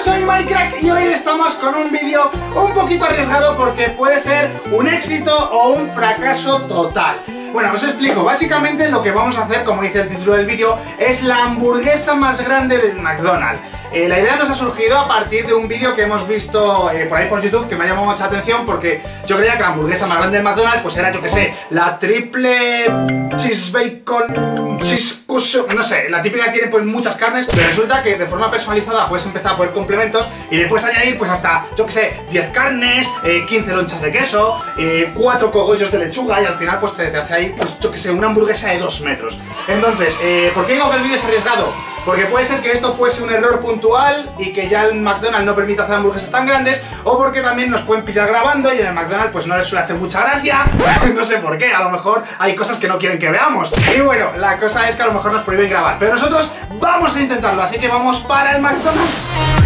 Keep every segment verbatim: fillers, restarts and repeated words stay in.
soy Minecraft y hoy estamos con un vídeo un poquito arriesgado porque puede ser un éxito o un fracaso total. Bueno, os explico, básicamente lo que vamos a hacer, como dice el título del vídeo, es la hamburguesa más grande del McDonald's. Eh, la idea nos ha surgido a partir de un vídeo que hemos visto eh, por ahí por YouTube que me ha llamado mucha atención porque yo creía que la hamburguesa más grande del McDonald's pues era, yo que sé, la triple cheese bacon cheese cushion, no sé, la típica que tiene pues muchas carnes, pero resulta que de forma personalizada puedes empezar a poner complementos y le puedes añadir pues hasta, yo que sé, diez carnes, eh, quince lonchas de queso, eh, cuatro cogollos de lechuga y al final pues te, te hace ahí, pues yo que sé, una hamburguesa de dos metros. Entonces, eh, ¿por qué digo que el vídeo es arriesgado? Porque puede ser que esto fuese un error puntual y que ya el McDonald's no permita hacer hamburguesas tan grandes, o porque también nos pueden pillar grabando y en el McDonald's pues no les suele hacer mucha gracia. No sé por qué, a lo mejor hay cosas que no quieren que veamos. Y bueno, la cosa es que a lo mejor nos prohíben grabar, pero nosotros vamos a intentarlo, así que vamos para el McDonald's.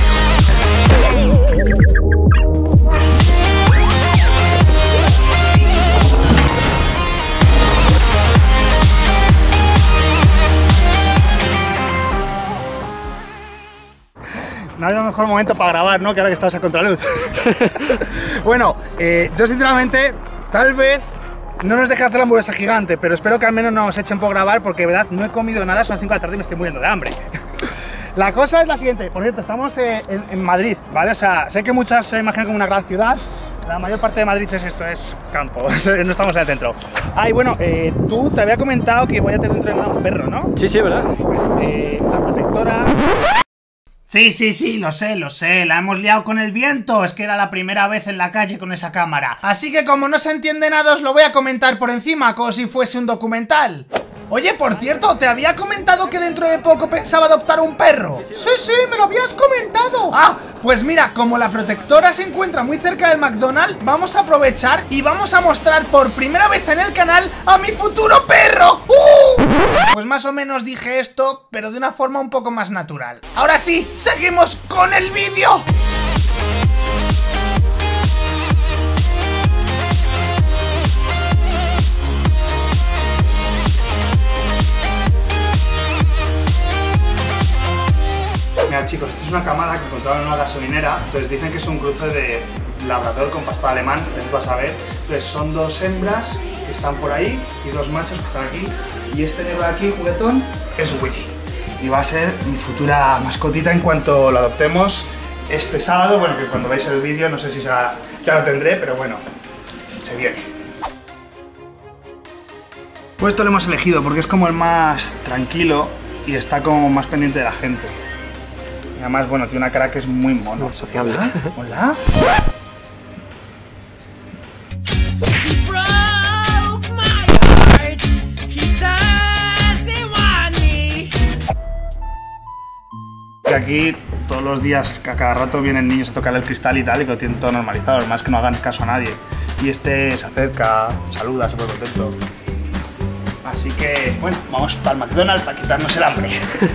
No había mejor momento para grabar, ¿no? Que ahora que estás a contraluz. Bueno, eh, yo sinceramente, tal vez no nos deje hacer la hamburguesa gigante, pero espero que al menos nos echen por grabar porque, de verdad, no he comido nada, son las cinco de la tarde y me estoy muriendo de hambre. La cosa es la siguiente, por cierto, estamos eh, en, en Madrid, ¿vale? O sea, sé que muchas se imaginan como una gran ciudad, la mayor parte de Madrid es esto, es campo, no estamos en el centro. Ah, y bueno, eh, tú te había comentado que voy a tener dentro de un perro, ¿no? Sí, sí, ¿verdad? Eh, la protectora... Sí, sí, sí, lo sé, lo sé, la hemos liado con el viento, es que era la primera vez en la calle con esa cámara. Así que como no se entiende nada os lo voy a comentar por encima, como si fuese un documental. Oye, por cierto, ¿te había comentado que dentro de poco pensaba adoptar un perro? Sí, sí, me lo habías comentado. Ah, pues mira, como la protectora se encuentra muy cerca del McDonald's, vamos a aprovechar y vamos a mostrar por primera vez en el canal a mi futuro perro. ¡Uh! Pues más o menos dije esto, pero de una forma un poco más natural. Ahora sí, seguimos con el vídeo. Mira chicos, esto es una camada que encontraron en una gasolinera, entonces dicen que es un cruce de labrador con pastor alemán, vas a ver. Entonces son dos hembras que están por ahí y dos machos que están aquí, y este negro de aquí, juguetón, es Willy. Y va a ser mi futura mascotita en cuanto lo adoptemos este sábado, bueno, que cuando veáis el vídeo no sé si ya, ya lo tendré, pero bueno, se viene. Pues esto lo hemos elegido porque es como el más tranquilo y está como más pendiente de la gente. Y además, bueno, tiene una cara que es muy mono. Sociable. Hola. Y aquí todos los días, a cada rato vienen niños a tocarle el cristal y tal, y que lo tienen todo normalizado, además que no hagan caso a nadie. Y este se acerca, saluda, súper contento. Así que, bueno, vamos para el McDonald's para quitarnos el hambre.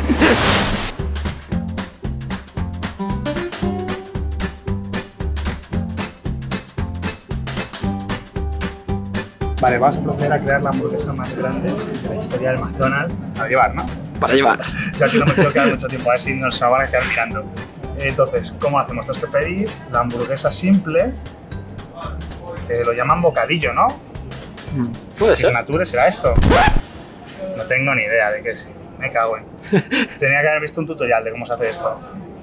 Vale, vamos a proceder a crear la hamburguesa más grande de la historia del McDonald's. Para llevar, ¿no? Para llevar. Yo aquí no me quiero quedar mucho tiempo, a ver si nos van a quedar mirando. Entonces, ¿cómo hacemos? Tenemos que pedir la hamburguesa simple, que lo llaman bocadillo, ¿no? Puede ser. Signature será esto. No tengo ni idea de qué es. Me cago en. Tenía que haber visto un tutorial de cómo se hace esto.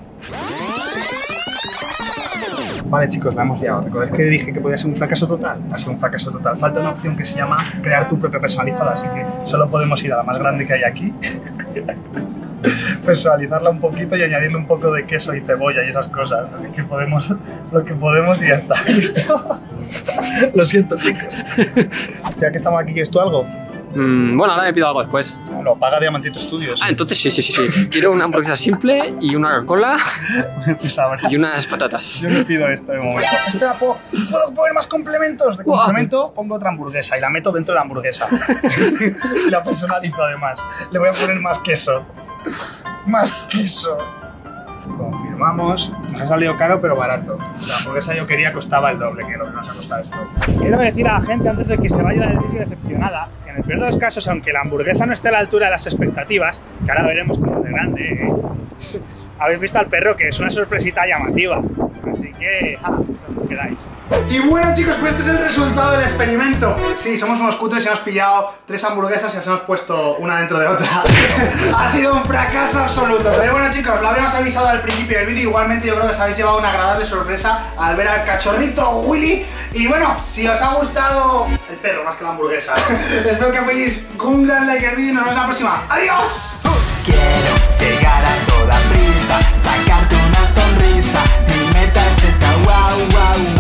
Vale chicos, la hemos liado. ¿Recordás que dije que podía ser un fracaso total? Ha sido un fracaso total. Falta una opción que se llama crear tu propio personalizado, así que solo podemos ir a la más grande que hay aquí, personalizarla un poquito y añadirle un poco de queso y cebolla y esas cosas. Así que podemos lo que podemos y ya está. ¿Listo? Lo siento chicos. Ya que estamos aquí, ¿quieres tú algo? Mm, bueno, ahora me pido algo después. Lo paga Diamantito Studios. Ah, entonces sí, sí, sí, sí. Quiero una hamburguesa simple y una Coca-Cola y unas patatas. Yo me pido esto de momento. Espera, ¿puedo, ¿puedo poner más complementos? De complemento pongo otra hamburguesa y la meto dentro de la hamburguesa. Y la personalizo además. Le voy a poner más queso. Más queso. Confirmo. Confirmamos. Nos ha salido caro pero barato. La hamburguesa yo quería costaba el doble que lo que nos ha costado esto. Quiero decir a la gente antes de que se vaya del vídeo decepcionada que en el peor de los casos, aunque la hamburguesa no esté a la altura de las expectativas, que ahora veremos cómo de grande, ¿eh? Habéis visto al perro, que es una sorpresita llamativa. Así que, ja, os quedáis. Y bueno, chicos, pues este es el resultado del experimento. Sí, somos unos cutres y hemos pillado tres hamburguesas y las hemos puesto una dentro de otra. Ha sido un fracaso absoluto. Pero bueno, chicos, lo habíamos avisado al principio del vídeo. Igualmente yo creo que os habéis llevado una agradable sorpresa al ver al cachorrito Willy. Y bueno, si os ha gustado el perro más que la hamburguesa, espero que apoyéis con un gran like al vídeo y nos vemos la próxima. ¡Adiós! Quiero llegar a toda prisa, sacarte una sonrisa. Mi meta es esa, wow, wow.